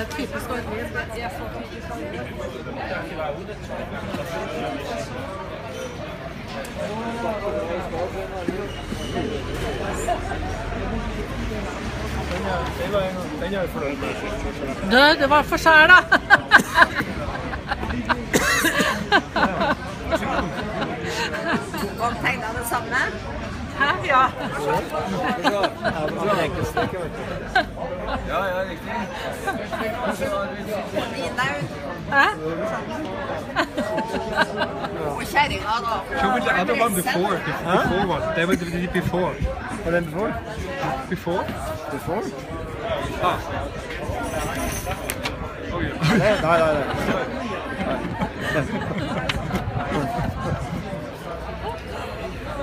typisk Orlid. Det er så typisk Orlid. Det var for skjær da. Og tegnet det samme? Hæ? Ja. Ja, riktig. Hæ? Og kjæringa da. Show me the other one before. Before one. They were the before. Var den before? Before? Before? Ah. Oh, yeah. Nei.